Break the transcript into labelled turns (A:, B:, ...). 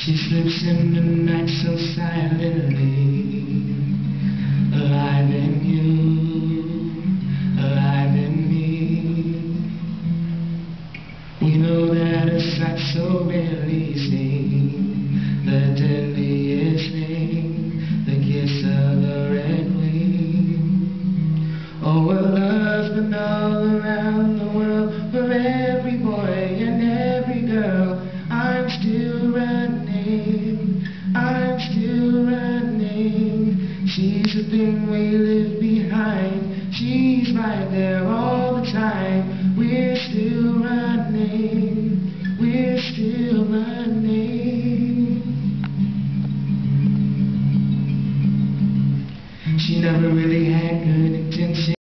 A: She slips in the night so silently, alive in you, alive in me. We know that a sight so rarely seen, the deadliest thing, the kiss of the red queen. Oh, a love's been all around the world, for every boy and every girl. I'm still running, I'm still running. She's the thing we leave behind, she's right there all the time. We're still running, we're still running. She never really had good intentions.